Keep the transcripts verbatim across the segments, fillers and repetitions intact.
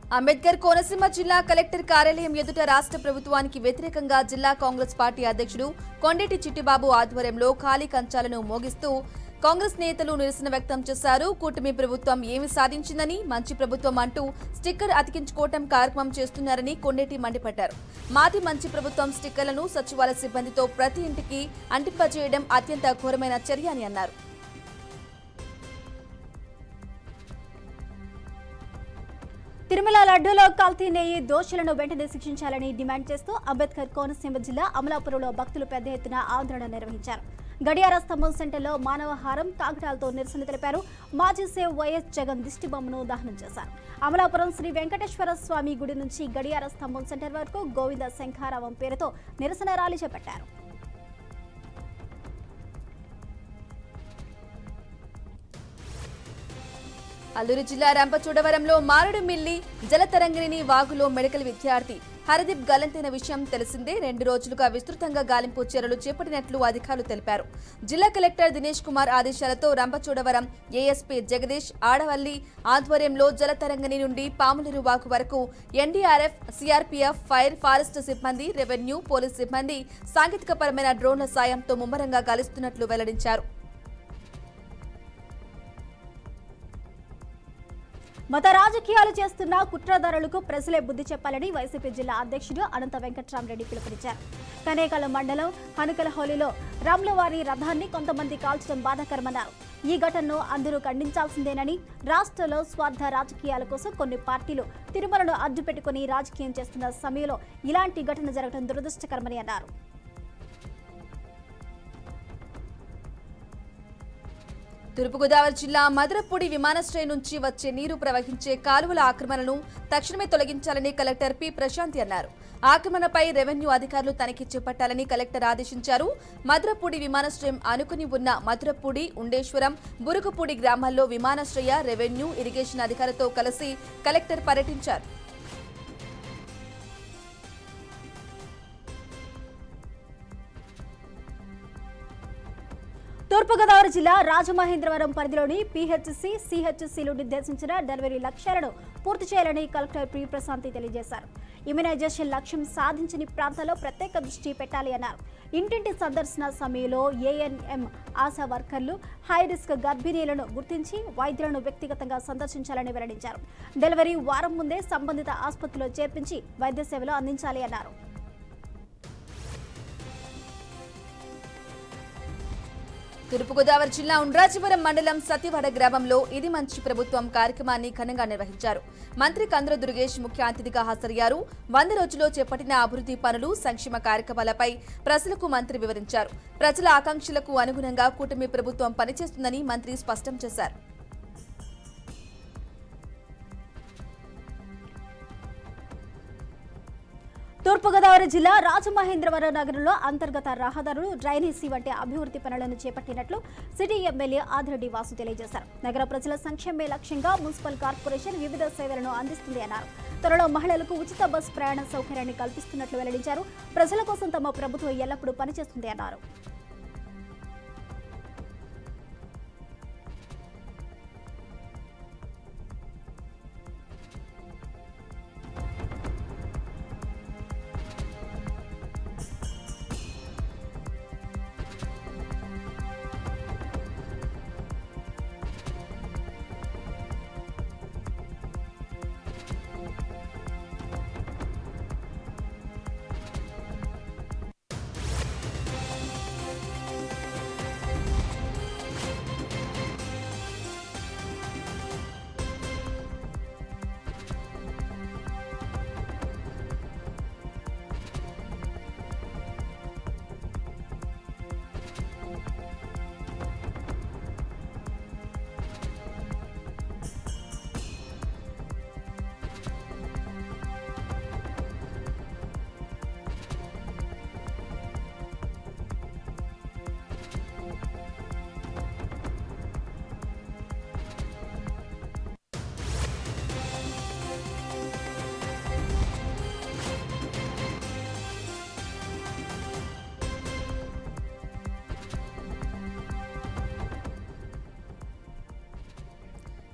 అంబేద్కర్ కోనసీమ జిల్లా కలెక్టర్ కార్యాలయం ఎదుట రాష్ట్ర ప్రభుత్వానికి వ్యతిరేకంగా జిల్లా కాంగ్రెస్ పార్టీ అధ్యక్షుడు కొండేటి చిట్టిబాబు ఆధ్వర్యంలో ఖాళీ కంచాలను మోగిస్తూ కాంగ్రెస్ నేతలు నిరసన వ్యక్తం చేశారు. కూటమి ప్రభుత్వం ఏమి సాధించిందని, మంచి ప్రభుత్వం అంటూ స్టిక్కర్ అతికించుకోవటం కార్యక్రమం చేస్తున్నారని కొండేటి మండిపడ్డారు. మాది మంచి ప్రభుత్వం స్టిక్కర్లను సచివాలయ సిబ్బందితో ప్రతి ఇంటికి అంటింపజేయడం అత్యంత ఘోరమైన చర్య అని అన్నారు. తిరుమల లడ్డూలో కల్తీ నెయ్యి దోషులను వెంటనే శిక్షించాలని డిమాండ్ చేస్తూ అంబేద్కర్ కోనసీమ జిల్లా అమలాపురంలో భక్తులు పెద్ద ఎత్తున ఆందోళన నిర్వహించారు. గడియార స్తంభం సెంటర్లో మానవహారం కాగడాలతో నిరసన తెలిపారు. మాజీ సేవ్ వైఎస్ జగన్ దిష్టిబొమ్మను దహనం చేశారు. అమలాపురం శ్రీ వెంకటేశ్వర స్వామి గుడి నుంచి గడియార స్తంభం సెంటర్ వరకు గోవింద శంఖారావం పేరుతో నిరసన ర్యాలీ చేపట్టారు. అల్లూరు జిల్లా రంపచోడవరంలో మారేడుమిల్లి జలతరంగిణి వాగులో మెడికల్ విద్యార్థి హరదీప్ గల్లంతైన విషయం తెలిసిందే. రెండు రోజులుగా విస్తృతంగా గాలింపు చర్యలు చేపట్టినట్లు అధికారులు తెలిపారు. జిల్లా కలెక్టర్ దినేష్ కుమార్ ఆదేశాలతో రంపచోడవరం ఏఎస్పీ జగదీష్ ఆడవల్లి ఆధ్వర్యంలో జలతరంగిణి నుండి పాములేరు వాగు వరకు ఎన్డీఆర్ఎఫ్, సీఆర్పీఎఫ్, ఫైర్, ఫారెస్ట్ సిబ్బంది, రెవెన్యూ, పోలీస్ సిబ్బంది సాంకేతికపరమైన డ్రోన్ల సాయంతో ముమ్మరంగా గాలిస్తున్నట్లు వెల్లడించారు. మత రాజకీయాలు చేస్తున్న కుట్రదారులకు ప్రజలే బుద్ధి చెప్పాలని వైసీపీ జిల్లా అధ్యక్షుడు అనంత వెంకట్రామరెడ్డి పిలుపునిచ్చారు. కనేకల మండలం హనుకలహోలీలో రాములవారి రథాన్ని కొంతమంది కాల్చడం బాధాకరమన్నారు. ఈ ఘటనను అందరూ ఖండించాల్సిందేనని, రాష్ట్రంలో స్వార్థ రాజకీయాల కోసం కొన్ని పార్టీలు తిరుమలను అడ్డుపెట్టుకుని రాజకీయం చేస్తున్న సమయంలో ఇలాంటి ఘటన జరగడం దురదృష్టకరమని అన్నారు. తూర్పుగోదావరి జిల్లా మదరపూడి విమానాశ్రయం నుంచి వచ్చే నీరు ప్రవహించే కాలువల ఆక్రమణను తక్షణమే తొలగించాలని కలెక్టర్ పి ప్రశాంతి అన్నారు. ఆక్రమణపై రెవెన్యూ అధికారులు తనిఖీ చేపట్టాలని కలెక్టర్ ఆదేశించారు. మదరపూడి విమానాశ్రయం ఆనుకుని ఉన్న మదరపూడి, ఉండేశ్వరం, బురుగుపూడి గ్రామాల్లో విమానాశ్రయ, రెవెన్యూ, ఇరిగేషన్ అధికారులతో కలిసి కలెక్టర్ పర్యటించారు. తూర్పుగోదావరి జిల్లా రాజమహేంద్రవరం పరిధిలోని పీహెచ్సీ, సీహెచ్సీలు నిర్దేశించిన డెలివరీ లక్ష్యాలను పూర్తి చేయాలని కలెక్టర్ పి ప్రశాంతి తెలియజేశారు. ఇమ్యునైజేషన్ లక్ష్యం సాధించని ప్రాంతాల్లో ప్రత్యేక దృష్టి పెట్టాలి అన్నారు. ఇంటింటి సందర్శన సమయంలో ఏఎన్ఎం, ఆశా వర్కర్లు, హై రిస్క్ గర్భిణీలను గుర్తించి వైద్యులను వ్యక్తిగతంగా సందర్శించాలని వెల్లడించారు. డెలివరీ వారం ముందే సంబంధిత ఆసుపత్రిలో చేర్పించి వైద్య సేవలు అందించాలి అన్నారు. తూర్పుగోదావరి జిల్లా ఉండ్రాజవరం మండలం సతివాడ గ్రామంలో ఇది మంచి ప్రభుత్వం కార్యక్రమాన్ని ఘనంగా నిర్వహించారు. మంత్రి కందుల దుర్గేష్ ముఖ్య అతిథిగా హాజరయ్యారు. వంద రోజుల్లో చేపట్టిన అభివృద్ధి పనులు, సంక్షేమ కార్యక్రమాలపై ప్రజలకు మంత్రి వివరించారు. ప్రజల ఆకాంక్షలకు అనుగుణంగా కూటమి ప్రభుత్వం పనిచేస్తుందని మంత్రి స్పష్టం చేశారు. తూర్పుగోదావరి జిల్లా రాజమహేంద్రవరం నగరంలో అంతర్గత రహదారులు, డ్రైనేజీ వంటి అభివృద్ధి పనులను చేపట్టినట్లు సిటీ ఎమ్మెల్యే ఆదిరెడ్డి వాసు తెలియజేశారు. నగర ప్రజల సంక్షేమే లక్ష్యంగా మున్సిపల్ కార్పొరేషన్ వివిధ సేవలను అందిస్తుంది అన్నారు. త్వరలో మహిళలకు ఉచిత బస్ ప్రయాణ సౌకర్యాన్ని కల్పిస్తున్నట్లు వెల్లడించారు. ప్రజల కోసం తమ ప్రభుత్వం ఎల్లప్పుడూ పనిచేస్తుంది అన్నారు.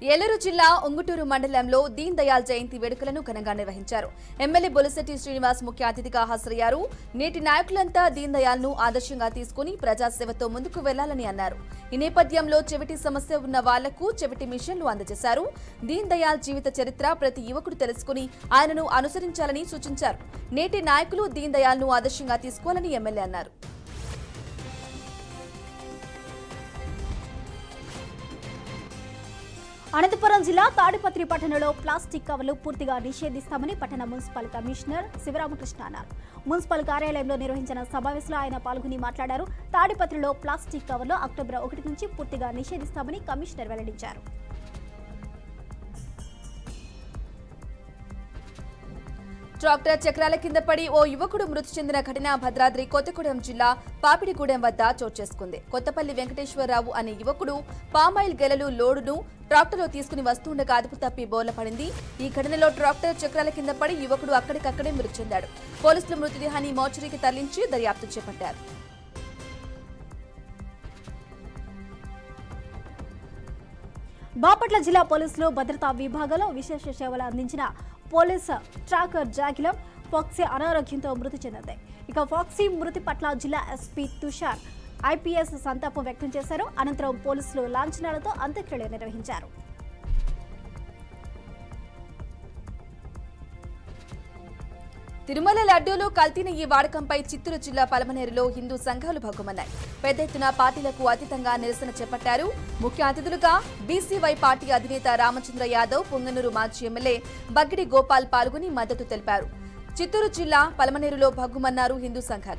ఏలూరు జిల్లా ఉంగుటూరు మండలంలో దీన్ దయాళ్ జయంతి వేడుకలను ఘనంగా నిర్వహించారు. ఎమ్మెల్యే బొలిశెట్టి శ్రీనివాస్ ముఖ్య అతిథిగా హాజరయ్యారు. నేటి నాయకులంతా దీన్ దయాళ్ ను ఆదర్శంగా తీసుకుని ప్రజాసేవతో ముందుకు వెళ్లాలని అన్నారు. ఈ నేపథ్యంలో చెవిటి సమస్య ఉన్న వాళ్లకు చెవిటి మిషన్లు అందజేశారు. దీన్ దయాళ్ జీవిత చరిత్ర ప్రతి యువకుడు తెలుసుకుని ఆయనను అనుసరించాలని సూచించారు. నేటి నాయకులు దీన్ దయాళ్ ను ఆదర్శంగా తీసుకోవాలని ఎమ్మెల్యే అన్నారు. అనంతపురం జిల్లా తాడిపత్రి పట్టణంలో ప్లాస్టిక్ కవర్లు పూర్తిగా నిషేధిస్తామని పట్టణ మున్సిపల్ కమిషనర్ శివరామకృష్ణ అన్నారు. మున్సిపల్ కార్యాలయంలో నిర్వహించిన సమావేశంలో ఆయన పాల్గొని మాట్లాడారు. తాడిపత్రిలో ప్లాస్టిక్ కవర్లు అక్టోబర్ ఒకటి నుంచి పూర్తిగా నిషేధిస్తామని కమిషనర్ వెల్లడించారు. ట్రాక్టర్ చక్రాల కింద పడి ఓ యువకుడు మృతి చెందిన ఘటన భద్రాద్రి కొత్తగూడెం జిల్లా పాపిడిగూడెం వద్ద చోటు చేసుకుంది. కొత్తపల్లి వెంకటేశ్వరరావు అనే యువకుడు పామాయిల్ గెలలు లోడును ట్రాక్టర్లో తీసుకుని వస్తుండగా అదుపు తప్పి బోర్ల పడింది. ఈ ఘటనలో ట్రాక్టర్ చక్రాల కింద పడి యువకుడు అక్కడికక్కడే మృతి చెందాడు. పోలీసులు మృతదేహాన్ని మోర్చరీకి తరలించి దర్యాప్తు చేపట్టారు. బాపట్ల జిల్లా పోలీసులు భద్రతా విభాగంలో విశేష సేవలు అందించిన పోలీస్ ట్రాకర్ జాగిలం ఫాక్సీ అనారోగ్యంతో మృతి చెందింది. ఇక ఫాక్సీ మృతి పట్ల జిల్లా ఎస్పీ తుషార్ ఐపీఎస్ సంతాపం వ్యక్తం చేశారు. అనంతరం పోలీసులు లాంఛనాలతో అంత్యక్రియలు నిర్వహించారు. తిరుమల లడ్డూలు కల్తీ నెయ్యి వాడకంపై చిత్తూరు జిల్లా పలమనేరులో హిందూ సంఘాలు భగ్గుమన్నాయి. పెద్ద ఎత్తున పార్టీలకు అతీతంగా నిరసన చేపట్టారు. ముఖ్య అతిథులుగా బీసీవై పార్టీ అధినేత రామచంద్ర యాదవ్, పొంగనూరు మాజీ ఎమ్మెల్యే బగ్గిడి గోపాల్ పాల్గొని మద్దతు తెలిపారు. చిత్తూరు జిల్లా పలమనేరులో భగ్గుమన్నారు హిందూ సంఘాలు.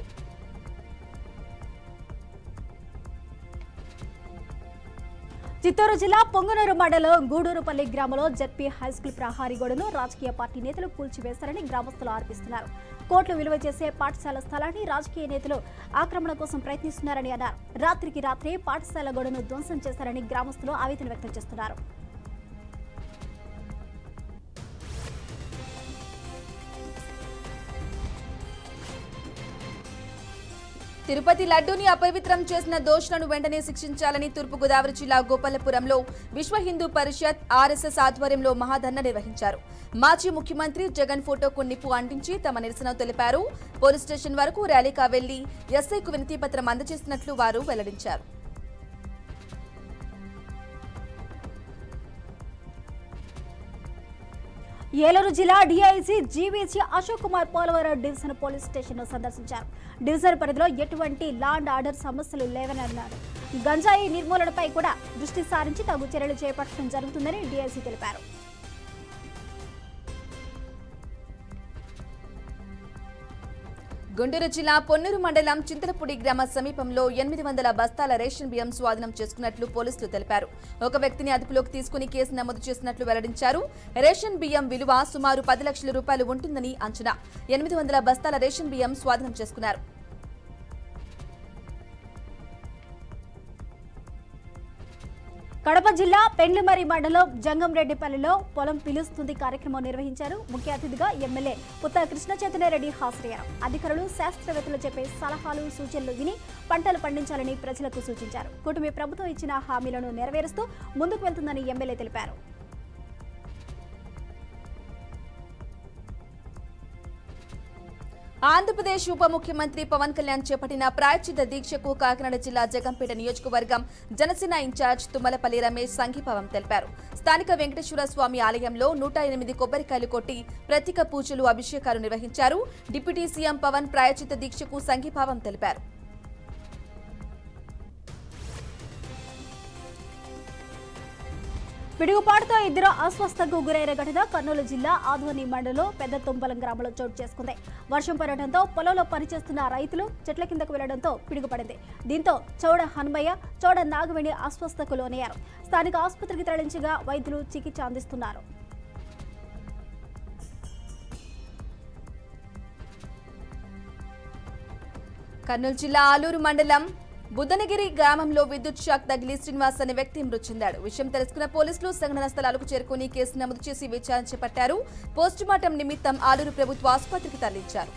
చిత్తూరు జిల్లా పొంగనూరు మండలం గూడూరుపల్లి గ్రామంలో జెడ్పీ హైస్కూల్ ప్రహారీ గోడను రాజకీయ పార్టీ నేతలు కూల్చివేశారని గ్రామస్తులు ఆరోపిస్తున్నారు. కోట్లు విలువ చేసే పాఠశాల స్థలాన్ని రాజకీయ నేతలు ఆక్రమణ కోసం ప్రయత్నిస్తున్నారని అన్నారు. రాత్రికి రాత్రే పాఠశాల గోడను ధ్వంసం చేశారని గ్రామస్తులు ఆవేదన వ్యక్తం చేస్తున్నారు. తిరుపతి లడ్డూని అపవిత్రం చేసిన దోషులను వెంటనే శిక్షించాలని తూర్పుగోదావరి జిల్లా గోపాలపురంలో విశ్వ హిందూ పరిషత్ ఆర్ఎస్ఎస్ ఆధ్వర్యంలో మహాధర్నా నిర్వహించారు. మాజీ ముఖ్యమంత్రి జగన్ ఫోటోకు నిప్పు అంటించి తమ నిరసన తెలిపారు. పోలీస్ స్టేషన్ వరకు ర్యాలీగా వెళ్లి ఎస్ఐకు వినతి పత్రం అందజేసినట్లు వారు వెల్లడించారు. ఏలూరు జిల్లా DIG GVC Ashok Kumar Polavaram division police station సందర్శించారు. డివిజన్ పరిధిలో ఎటువంటి లా అండ్ ఆర్డర్ సమస్యలు లేవని అన్నారు. గంజాయి నిర్మూలనపై కూడా దృష్టి సారించి తగు చర్యలు చేపట్టడం జరుగుతుందని డీఐజీ తెలిపారు. గుంటూరు జిల్లా పొన్నూరు మండలం చింతలపూడి గ్రామ సమీపంలో ఎనిమిది వందల బస్తాల రేషన్ బియ్యం స్వాధీనం చేసుకున్నట్లు పోలీసులు తెలిపారు. ఒక వ్యక్తిని అదుపులోకి తీసుకుని కేసు నమోదు చేసినట్లు వెల్లడించారు. రేషన్ బియ్యం విలువ సుమారు పది లక్షల రూపాయలు ఉంటుందని అంచనా. ఎనిమిది వందల బస్తాల రేషన్ బియ్యం స్వాధీనం చేసుకున్నారు. కడప జిల్లా పెండ్లిమరి మండలం జంగంరెడ్డిపల్లిలో పొలం పిలుస్తుంది కార్యక్రమం నిర్వహించారు. ముఖ్య అతిథిగా ఎమ్మెల్యే పుత్త కృష్ణ చైతన్యరెడ్డి హాజరయ్యారు. అధికారులు శాస్త్రవేత్తలు చెప్పే సలహాలు సూచనలు విని పంటలు పండించాలని ప్రజలకు సూచించారు. కూటమి ప్రభుత్వం ఇచ్చిన హామీలను నెరవేరుస్తూ ముందుకు వెళ్తుందని ఎమ్మెల్యే తెలిపారు. ఆంధ్రప్రదేశ్ ఉప ముఖ్యమంత్రి పవన్ కళ్యాణ్ చేపట్టిన ప్రాయశ్చిత దీక్షకు కాకినాడ జిల్లా జగంపేట నియోజకవర్గం జనసేన ఇన్ఛార్జ్ తుమ్మలపల్లి రమేష్ సంఘీభావం తెలిపారు. స్థానిక వెంకటేశ్వర స్వామి ఆలయంలో నూట ఎనిమిది కొబ్బరికాయలు కొట్టి ప్రత్యేక పూజలు, అభిషేకాలు నిర్వహించారు. డిప్యూటీ సీఎం పవన్ ప్రాయశ్చిత దీక్షకు సంఘీభావం తెలిపారు. పిడుగుపాటుతో ఇద్దరు అస్వస్థకు గురైన ఘటన కర్నూలు జిల్లా ఆధ్వర్ని మండలం పెద్ద తుంపలం గ్రామంలో చోటు చేసుకుంది. వర్షం పడటంతో పొలంలో పనిచేస్తున్న రైతులు చెట్ల కిందకు వెళ్లడంతో పిడుగుపడింది. దీంతో చౌడ హనుమయ్య, చౌడ నాగవేణి అస్వస్థకు లోనయ్యారు. స్థానిక ఆసుపత్రికి తరలించగా వైద్యులు చికిత్స అందిస్తున్నారు. కర్నూలు జిల్లా ఆలూరు మండలం బుద్దనగిరి గ్రామంలో విద్యుత్ షాక్ తగిలి శ్రీనివాస్ అనే వ్యక్తి మృతి చెందాడు. విషయం తెలుసుకున్న పోలీసులు సంఘటన స్థలాలకు చేరుకుని కేసు నమోదు చేసి విచారణ చేపట్టారు. పోస్టుమార్టం నిమిత్తం ఆలూరు ప్రభుత్వ ఆసుపత్రికి తరలించారు.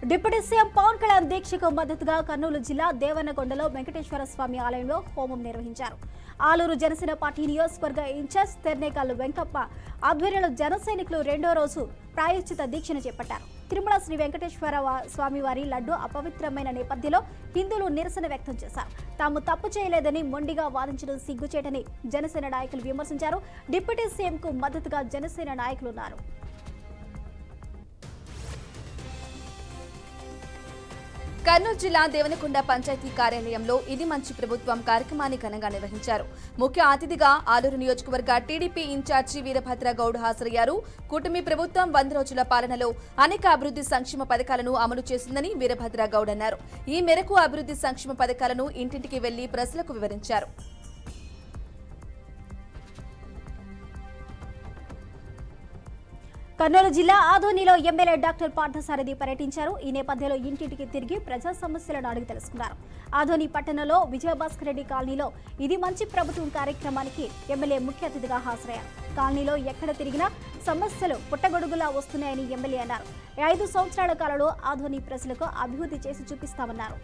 డిప్యూటీ సీఎం పవన్ కళ్యాణ్ దీక్షకు మద్దతుగా కర్నూలు జిల్లా దేవన్నకొండలో వెంకటేశ్వర స్వామి ఆలయంలో హోమం నిర్వహించారు. ఆలూరు జనసేన పార్టీ నియోజకవర్గ ఇన్ఛార్జ్ తెర్నేకాలు వెంకప్ప ఆధ్వర్యంలో జన సైనికులు రెండో రోజు ప్రాయశ్చిత దీక్షను చేపట్టారు. తిరుమల శ్రీ వెంకటేశ్వర స్వామివారి లడ్డు అపవిత్రమైన నేపథ్యంలో హిందువులు నిరసన వ్యక్తం చేశారు. తాము తప్పు చేయలేదని మొండిగా వాదించడం సిగ్గుచేటని జనసేన నాయకులు విమర్శించారు. డిప్యూటీ సీఎంకు మద్దతుగా జనసేన నాయకులు ఉన్నారు. కర్నూలు జిల్లా దేవనకొండ పంచాయతీ కార్యాలయంలో ఇది మంచి ప్రభుత్వం కార్యక్రమాన్ని ఘనంగా నిర్వహించారు. ముఖ్య అతిథిగా ఆలూరు నియోజకవర్గ టీడీపీ ఇన్ఛార్జి వీరభద్ర గౌడ్ హాజరయ్యారు. కూటమి ప్రభుత్వం వంద రోజుల పాలనలో అనేక అభివృద్ధి సంక్షేమ పథకాలను అమలు చేసిందని వీరభద్ర గౌడ్ అన్నారు. ఈ మేరకు అభివృద్ధి సంక్షేమ పథకాలను ఇంటింటికి వెళ్లి ప్రజలకు వివరించారు. కర్నూలు జిల్లా ఆదోనిలో ఎమ్మెల్యే డాక్టర్ పార్థసారథి పర్యటించారు. ఈ నేపథ్యంలో ఇంటింటికి తిరిగి ప్రజా సమస్యలను అడిగి తెలుసుకున్నారు. ఆదోని పట్టణంలో విజయభాస్కర్ రెడ్డి కాలనీలో ఇది మంచి ప్రభుత్వం కార్యక్రమానికి ఎమ్మెల్యే ముఖ్య అతిథిగా హాజరయ్యారు. కాలనీలో ఎక్కడ తిరిగినా సమస్యలు పుట్టగొడుగులా వస్తున్నాయని ఎమ్మెల్యే అన్నారు. ఐదు సంవత్సరాల కాలంలో ఆదోని ప్రజలకు అభివృద్ధి చేసి చూపిస్తామన్నారు.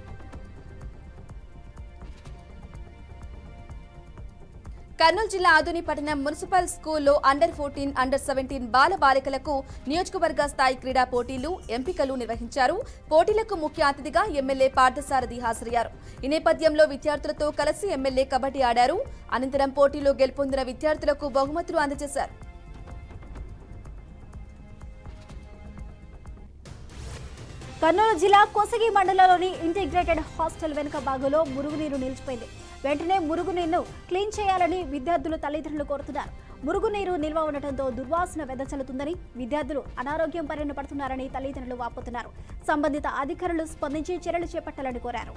కర్నూలు జిల్లా ఆదోని పట్టణం మున్సిపల్ స్కూల్లో అండర్ ఫోర్టీన్ అండర్ సెవెంటీన్ బాల బాలికలకు నియోజకవర్గ స్థాయి క్రీడా పోటీలు ఎంపికలు నిర్వహించారు. పోటీలకు ముఖ్య అతిథిగా ఎమ్మెల్యే పార్థసారథి హాజరయ్యారు. ఈ నేపథ్యంలో విద్యార్థులతో కలిసి ఎమ్మెల్యే కబడ్డీ ఆడారు. అనంతరం పోటీలో గెలుపొందిన విద్యార్థులకు బహుమతులు అందజేశారు. కర్నూలు జిల్లా కోసగి మండలంలోని ఇంటిగ్రేటెడ్ హాస్టల్ వెనుక భాగంలో మురుగునీరు నిలిచిపోయింది. వెంటనే మురుగునీరును క్లీన్ చేయాలని విద్యార్థులు తల్లిదండ్రులు కోరుతున్నారు. మురుగునీరు నిల్వ ఉండటంతో దుర్వాసన వెదజల్లుతుందని విద్యార్థులు అనారోగ్యం బారిన పడుతున్నారని తల్లిదండ్రులు వాపోతున్నారు. సంబంధిత అధికారులు స్పందించి చర్యలు చేపట్టాలని కోరారు.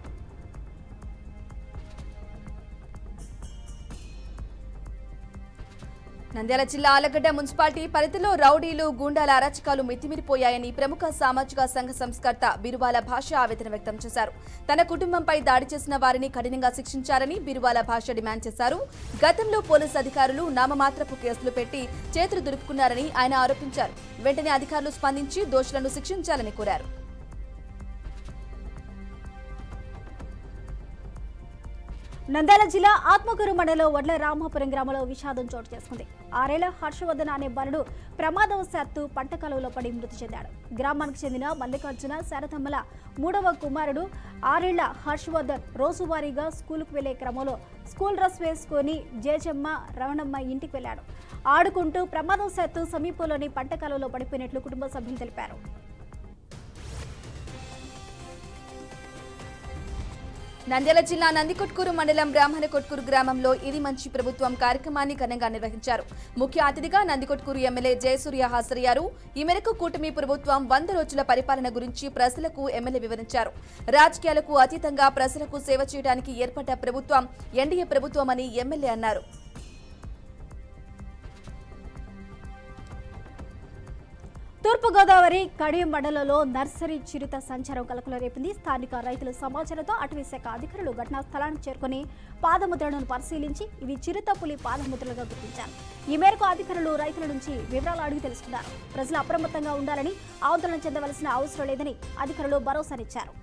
నంద్యాల జిల్లా ఆలగడ్డ మున్సిపాలిటీ పరిధిలో రౌడీలు గూండాల అరాచకాలు మితిమిరిపోయాయని ప్రముఖ సామాజిక సంఘ సంస్కర్త బిరువాల భాష ఆవేదన వ్యక్తం చేశారు. తన కుటుంబంపై దాడి చేసిన వారిని కఠినంగా శిక్షించాలని బిరువాల భాష డిమాండ్ చేశారు. గతంలో పోలీసు అధికారులు నామమాత్రపు కేసులు పెట్టి చేతులు దులుపుకున్నారని ఆయన ఆరోపించారు. వెంటనే అధికారులు స్పందించి దోషులను శిక్షించాలని కోరారు. నంద్యాల జిల్లా ఆత్మకూరు మండలం వడ్ల రామాపురం గ్రామంలో విషాదం చోటు చేసుకుంది. ఆరేళ్ల హర్షవర్ధన్ అనే బాలుడు ప్రమాదవశాత్తు పంట కాలువలో పడి మృతి చెందాడు. గ్రామానికి చెందిన మల్లికార్జున శారదమ్మల మూడవ కుమారుడు ఆరేళ్ల హర్షవర్ధన్ రోజువారీగా స్కూలుకు వెళ్లే క్రమంలో స్కూల్ డ్రెస్ వేసుకుని జేజమ్మ రవణమ్మ ఇంటికి వెళ్లాడు. ఆడుకుంటూ ప్రమాదవశాత్తు సమీపంలోని పంట కాలువలో పడిపోయినట్లు కుటుంబ సభ్యులు తెలిపారు. నంద్యాల జిల్లా నందికొట్కూరు మండలం బ్రాహ్మణ కొట్కూరు గ్రామంలో ఇది మంచి ప్రభుత్వం కార్యక్రమాన్ని ఘనంగా నిర్వహించారు. ముఖ్య అతిథిగా నందికొట్కూరు ఎమ్మెల్యే జయసూర్య హాజరయ్యారు. ఈ మేరకు కూటమి ప్రభుత్వం వంద రోజుల పరిపాలన గురించి ప్రజలకు ఎమ్మెల్యే వివరించారు. రాజకీయాలకు అతీతంగా ప్రజలకు సేవ చేయడానికి ఏర్పడ్డ ప్రభుత్వం ఎన్డీఏ ప్రభుత్వమని ఎమ్మెల్యే అన్నారు. తూర్పుగోదావరి కడియం మండలంలో నర్సరీ చిరుత సంచారం కలకలం రేపింది. స్థానిక రైతుల సమాచారంతో అటవీ శాఖ అధికారులు ఘటనా స్థలానికి చేరుకుని పాదముద్రలను పరిశీలించి ఇవి చిరుత పులి పాదముద్రలుగా గుర్తించారు. ఈ మేరకు అధికారులు రైతుల నుంచి వివరాలు అడిగి తెలుసుకున్నారు. ప్రజలు అప్రమత్తంగా ఉండాలని, ఆందోళన చెందవలసిన అవసరం లేదని అధికారులు భరోసానిచ్చారు.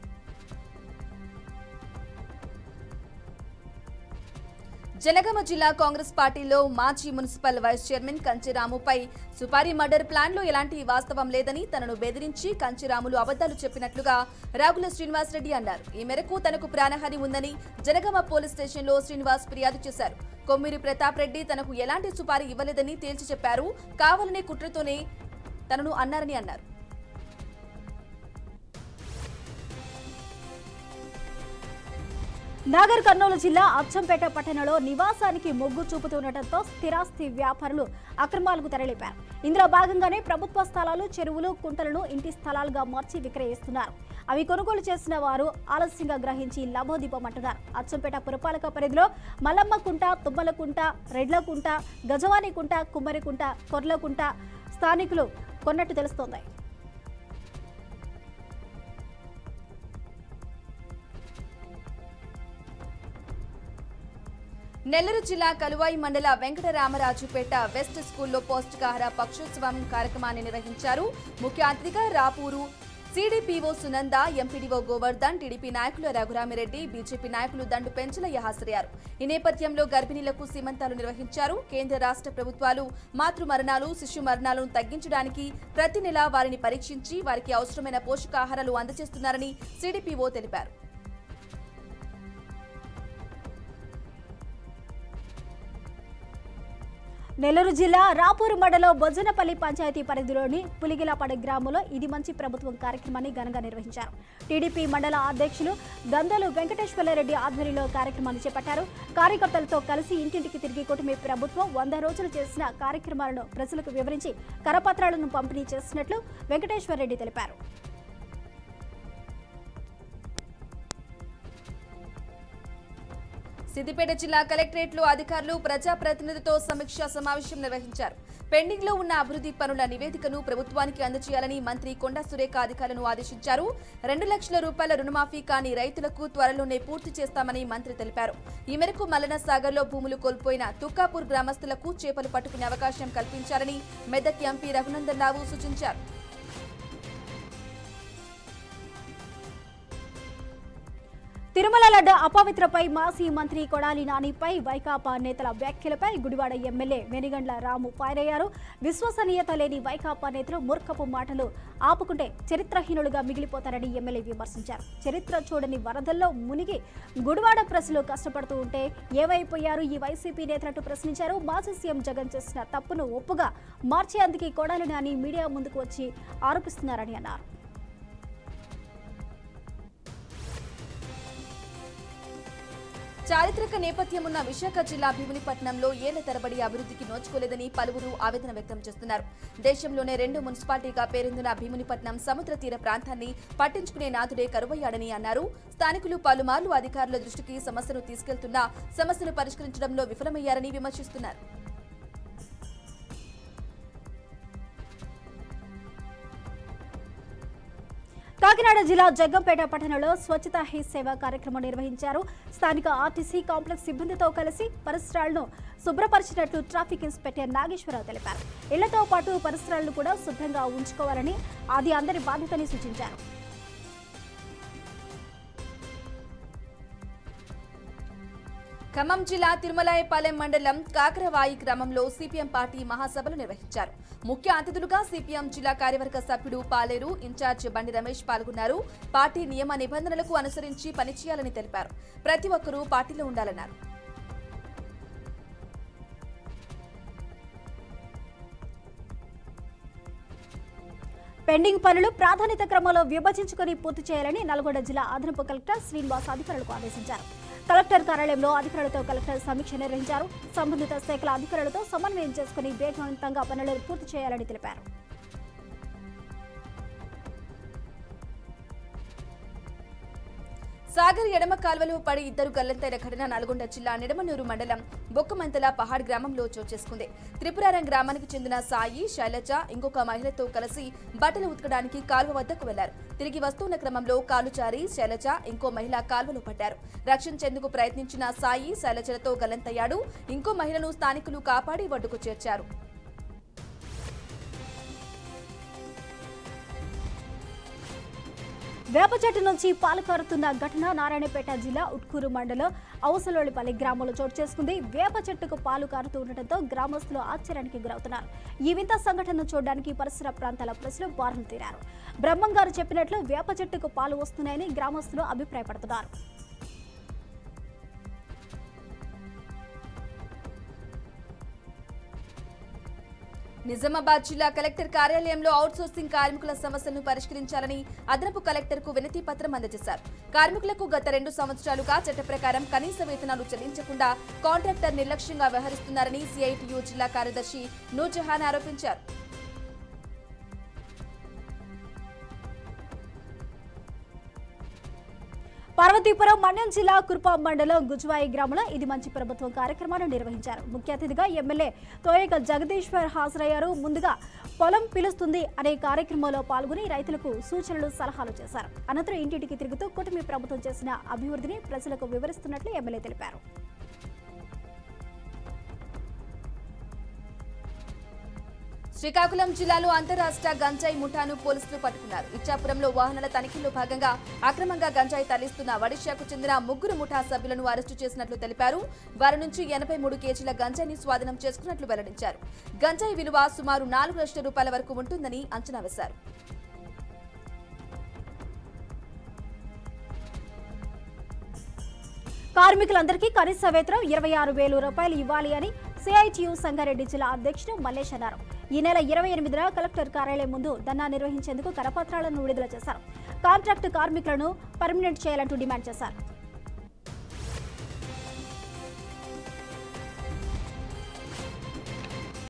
జనగామ జిల్లా కాంగ్రెస్ పార్టీలో మాజీ మున్సిపల్ వైస్ చైర్మన్ కంచిరాముపై సుపారీ మర్డర్ ప్లాన్లో ఎలాంటి వాస్తవం లేదని, తనను బెదిరించి కంచిరాములు అబద్దాలు చెప్పినట్లుగా రాగుల శ్రీనివాసరెడ్డి అన్నారు. ఈ మేరకు తనకు ప్రాణహాని ఉందని జనగామ పోలీస్ స్టేషన్లో శ్రీనివాస్ ఫిర్యాదు చేశారు. కొమ్మిరి ప్రతాప్ రెడ్డి తనకు ఎలాంటి సుపారీ ఇవ్వలేదని తేల్చి చెప్పారు. కావాలనే కుట్రతోనే తనను అన్నారని అన్నారు. నాగర్ కర్నూలు జిల్లా అచ్చంపేట పట్టణంలో నివాసానికి మొగ్గు చూపుతుండటంతో స్థిరాస్తి వ్యాపారులు అక్రమాలకు తెరలేపారు. ఇందులో భాగంగానే ప్రభుత్వ స్థలాలు, చెరువులు, కుంటలను ఇంటి స్థలాలుగా మార్చి విక్రయిస్తున్నారు. అవి కొనుగోలు చేసిన వారు ఆలస్యంగా గ్రహించి లభోదీపమంటున్నారు. అచ్చంపేట పురపాలక పరిధిలో మల్లమ్మకుంట, తుమ్మలకుంట, రెడ్లకుంట, గజవానికుంట, కుమ్మరికుంట, కొర్లకుంట స్థానికులు కొన్నట్టు తెలుస్తోంది. నెల్లూరు జిల్లా కలువాయి మండల వెంకటరామరాజుపేట వెస్ట్ స్కూల్లో పౌష్టికాహార పక్షోత్సవం కార్యక్రమాన్ని నిర్వహించారు. ముఖ్య అతిథిగా Rapur CDPO Sunanda, MPDO Govardhan, TDP నాయకులు రఘురామిరెడ్డి, బీజేపీ నాయకులు దండు పెంచలయ్య హాజరయ్యారు. ఈ నేపథ్యంలో గర్భిణీలకు సీమంతాలు నిర్వహించారు. కేంద్ర రాష్ట్ర ప్రభుత్వాలు మాతృ మరణాలు, శిశు మరణాలను తగ్గించడానికి ప్రతి నెలా వారిని పరీక్షించి వారికి అవసరమైన పోషకాహారాలు అందజేస్తున్నారని సిడిపిఓ తెలిపారు. నెల్లూరు జిల్లా రాపూరు మండలం బొజ్జనపల్లి పంచాయతీ పరిధిలోని పులిగిలాపడ గ్రామంలో ఇది మంచి ప్రభుత్వం కార్యక్రమాన్ని ఘనంగా నిర్వహించారు. టీడీపీ మండల అధ్యక్షులు గందలు వెంకటేశ్వరరెడ్డి ఆధ్వర్యంలో కార్యక్రమాన్ని చేపట్టారు. కార్యకర్తలతో కలిసి ఇంటింటికి తిరిగి కూటమి ప్రభుత్వం వంద రోజులు చేసిన కార్యక్రమాలను ప్రజలకు వివరించి కరపత్రాలను పంపిణీ చేసినట్లు వెంకటేశ్వరరెడ్డి తెలిపారు. సిద్దిపేట జిల్లా కలెక్టరేట్లో అధికారులు ప్రజాప్రతినిధులతో సమీక్షా సమావేశం నిర్వహించారు. పెండింగ్ లో ఉన్న అభివృద్ధి పనుల నివేదికను ప్రభుత్వానికి అందజేయాలని మంత్రి కొండా సురేఖ అధికారులను ఆదేశించారు. రెండు లక్షల రూపాయల రుణమాఫీ కాని రైతులకు త్వరలోనే పూర్తి చేస్తామని మంత్రి తెలిపారు. ఈ మేరకు మల్లన సాగర్ లో భూములు కోల్పోయిన తుక్కాపూర్ గ్రామస్తులకు చేపలు పట్టుకునే అవకాశం కల్పించాలని మెదక్ ఎంపీ రఘునందన్ రావు సూచించారు. తిరుమల లడ్డు అపవిత్రపై మాజీ మంత్రి కొడాలి నానిపై వైకాపా నేతల వ్యాఖ్యలపై గుడివాడ ఎమ్మెల్యే వెనిగండ్ల రాము ఫైర్ అయ్యారు. విశ్వసనీయత లేని వైకాపా నేతలు మూర్ఖపు మాటలు ఆపుకుంటే చరిత్రహీనులుగా మిగిలిపోతారని ఎమ్మెల్యే విమర్శించారు. చరిత్ర చూడని వరదల్లో మునిగి గుడివాడ ప్రజలు కష్టపడుతూ ఉంటే ఏమైపోయారు ఈ వైసీపీ నేతలంటూ ప్రశ్నించారు. మాజీ సీఎం జగన్ చేసిన తప్పును ఒప్పుగా మార్చేందుకు కొడాలి నాని మీడియా ముందుకు వచ్చి ఆరోపిస్తున్నారని అన్నారు. చారిత్రక నేపథ్యం ఉన్న విశాఖ జిల్లా భీమునిపట్నంలో ఏళ్ల తరబడి అభివృద్ధికి నోచుకోలేదని పలువురు ఆవేదన వ్యక్తం చేస్తున్నారు. దేశంలోనే రెండు మున్సిపాలిటీగా పేరొందిన భీమునిపట్నం సముద్ర తీర ప్రాంతాన్ని పట్టించుకునే నాథుడే కరువయ్యాడని అన్నారు. స్థానికులు పలుమార్లు అధికారుల దృష్టికి సమస్యను తీసుకెళ్తున్నా సమస్యను పరిష్కరించడంలో విఫలమయ్యారని విమర్శిస్తున్నారు. కాకినాడ జిల్లా జగ్గంపేట పట్టణంలో స్వచ్ఛతా హీ సేవ కార్యక్రమం నిర్వహించారు. స్థానిక ఆర్టీసీ కాంప్లెక్స్ సిబ్బందితో కలిసి పరిసరాలను శుభ్రపరిచినట్లు ట్రాఫిక్ ఇన్స్పెక్టర్ నాగేశ్వరరావు తెలిపారు. ఇళ్లతో పాటు పరిసరాలను కూడా శుభ్రంగా ఉంచుకోవాలని, అది అందరి బాధ్యతని సూచించారు. ఖమ్మం జిల్లా తిరుమలాయపాలెం మండలం కాకరవాయి గ్రామంలో సిపిఎం పార్టీ మహాసభలు నిర్వహించారు. ముఖ్య అతిథులుగా సిపిఎం జిల్లా కార్యవర్గ సభ్యుడు పాలేరు ఇన్ఛార్జ్ బండి రమేష్ పాల్గొన్నారు. పార్టీ నియమ నిబంధనలకు అనుసరించి పనిచేయాలని తెలిపారు. ప్రతి ఒక్కరూ పార్టీలో ఉండాలన్నారు. పెండింగ్ పనులు ప్రాధాన్యత క్రమంలో విభజించుకుని పూర్తి చేయాలని నల్గొండ జిల్లా అదనపు కలెక్టర్ శ్రీనివాస్ అధికారులకు ఆదేశించారు. కలెక్టర్ కార్యాలయంలో అధికారులతో కలెక్టర్ సమీక్ష నిర్వహించారు. సంబంధిత శాఖల అధికారులతో సమన్వయం చేసుకుని వేగవంతంగా పనులను పూర్తి చేయాలని తెలిపారు. సాగర్ ఎడమ కాల్వలో పడి ఇద్దరు గల్లంతైన ఘటన నల్గొండ జిల్లా నిడమనూరు మండలం బొక్కమంతల పహాడ్ గ్రామంలో చోటు చేసుకుంది. త్రిపురారం గ్రామానికి చెందిన సాయి, శైలజ ఇంకొక మహిళతో కలిసి బట్టలు ఉతకడానికి కాల్వ వద్దకు వెళ్లారు. తిరిగి వస్తున్న క్రమంలో కాలు జారి శైలజ ఇంకో మహిళ కాల్వలో పడ్డారు. రక్షించేందుకు ప్రయత్నించిన సాయి, శైలజలతో గల్లంతయ్యాడు. ఇంకో మహిళను స్థానికులు కాపాడి ఒడ్డుకు చేర్చారు. వేప చెట్టు నుంచి పాలు కారుతున్న ఘటన నారాయణపేట జిల్లా ఉట్కూరు మండలం అవసలోలిపల్లి గ్రామంలో చోటు చేసుకుంది. వేప చెట్టుకు పాలు కారుతూ ఉండటంతో గ్రామస్తులు ఆశ్చర్యానికి గురవుతున్నారు. ఈ వింత సంఘటనను చూడడానికి పరిసర ప్రాంతాల ప్రజలు బారులు తీరారు. బ్రహ్మం గారు చెప్పినట్లు వేప చెట్టుకు పాలు వస్తున్నాయని గ్రామస్తులు అభిప్రాయపడుతున్నారు. నిజామాబాద్ జిల్లా కలెక్టర్ కార్యాలయంలో అవుట్సోర్సింగ్ కార్మికుల సమస్యలను పరిష్కరించాలని అదనపు కలెక్టర్కు వినతి పత్రం అందజేశారు. కార్మికులకు గత రెండు సంవత్సరాలుగా చట్ట ప్రకారం కనీస వేతనాలు చెల్లించకుండా కాంట్రాక్టర్ నిర్లక్ష్యంగా వ్యవహరిస్తున్నారని సిఐటియు జిల్లా కార్యదర్శి నూర్జహాన్ ఆరోపించారు. పార్వతీపురం మన్యం జిల్లా కుర్పా మండలం గుజ్వాయి గ్రామంలో ఇది మంచి ప్రభుత్వం కార్యక్రమాన్ని నిర్వహించారు. ముఖ్య అతిథిగా ఎమ్మెల్యే తోయక జగదీశ్వర్ హాజరయ్యారు. ముందుగా పొలం పిలుస్తుంది అనే కార్యక్రమంలో పాల్గొని రైతులకు సూచనలు, సలహాలు చేశారు. అనంతరం ఇంటింటికి తిరుగుతూ కూటమి ప్రభుత్వం చేసిన అభివృద్ధిని ప్రజలకు వివరిస్తున్నట్లు ఎమ్మెల్యే తెలిపారు. శ్రీకాకుళం జిల్లాలో అంతరాష్ట్ర గంజాయి ముఠాను పోలీసులు పట్టుకున్నారు. ఇచ్చాపురంలో వాహనాల తనిఖీల్లో భాగంగా అక్రమంగా గంజాయి తరలిస్తున్న ఒడిశాకు చెందిన ముగ్గురు ముఠా సభ్యులను అరెస్టు చేసినట్లు తెలిపారు. వారి నుంచి ఎనభై మూడు కేజీల గంజాయిని స్వాధీనం చేసుకున్నట్లు వెల్లడించారు. గంజాయి విలువ సుమారు నాలుగు లక్షల రూపాయల వరకు ఉంటుందని అంచనా వేశారు. కార్మికులందరికీ కనీస వేతనం ఇరవై ఆరు వేల రూపాయలు ఇవ్వాలి అని సిఐటియు సంగారెడ్డి జిల్లా అధ్యక్షుడు మల్లేష్ అన్నారు. ఈ నెల ఇరవై ఎనిమిదిన కలెక్టర్ కార్యాలయం ముందు ధర్నా నిర్వహించేందుకు కరపత్రాలను విడుదల చేశారు. కాంట్రాక్టు కార్మికులను పర్మనెంట్ చేయాలంటూ డిమాండ్ చేశారు.